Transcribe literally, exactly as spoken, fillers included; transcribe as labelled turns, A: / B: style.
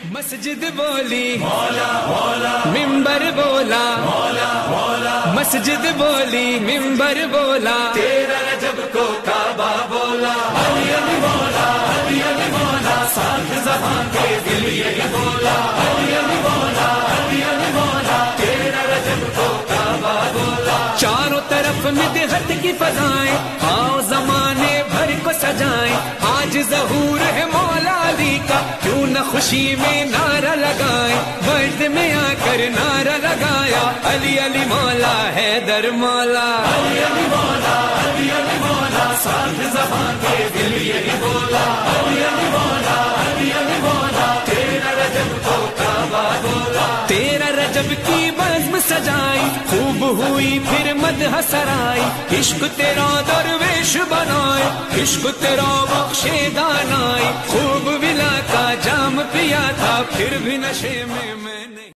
A: مسجد بولی مولا مولا ممبر بولا مولا مولا مسجد بولی ممبر بولا تیرا رجب کو کعبہ بولا علی علی مولا علی علی مولا ساتھ زبان کے دل یہی بولا علی علی مولا علی علی مولا تیرا رجب کو کعبہ بولا چاروں طرف مدحت کی فضائیں آؤ زمانے بھر کو سجائیں آج ظہور ہے مولا علی کا کیوں نہ خوشی میں نعرہ لگائیں برد میں آ کر نعرہ لگایا علی علی مولا حیدر مولا علی علی مولا علی علی مولا ساتھ زبان کے دل یہی بولا علی علی مولا علی علی مولا تیرا رجب کو کعبہ بولا تیرا رجب کی بزم سجائی خوب ہوئی پھر مدح سرائی عشق تیرا درویش بنائے عشق تیرا بخشے دانائی خوب ولا کا جام پیا تھا پھر بھی نشے میں میں